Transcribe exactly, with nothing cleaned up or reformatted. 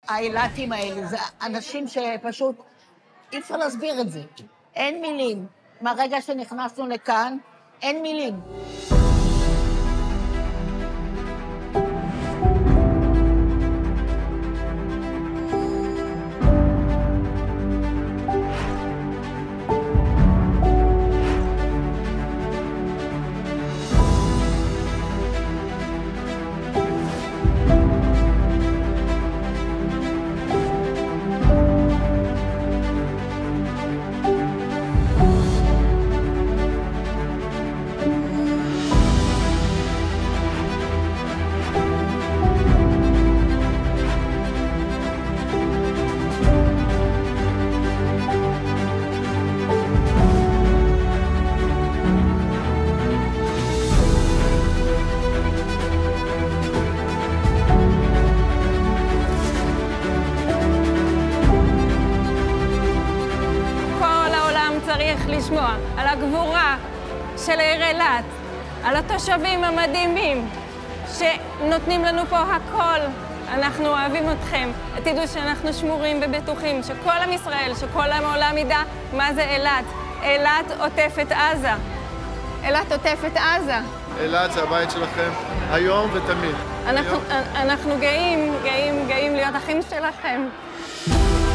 האילתים האלה, זה אנשים שפשוט אי אפשר להסביר את זה. אין מילים. מהרגע שנכנסנו לכאן, אין מילים. צריך לשמוע על הגבורה של העיר אילת, על התושבים המדהימים שנותנים לנו פה הכל. אנחנו אוהבים אתכם. תדעו שאנחנו שמורים ובטוחים שכל עם ישראל, שכל העולם ידע מה זה אילת. אילת עוטפת עזה. אילת עוטפת עזה. אילת זה הבית שלכם היום ותמיד. אנחנו, אנחנו גאים, גאים, גאים להיות אחים שלכם.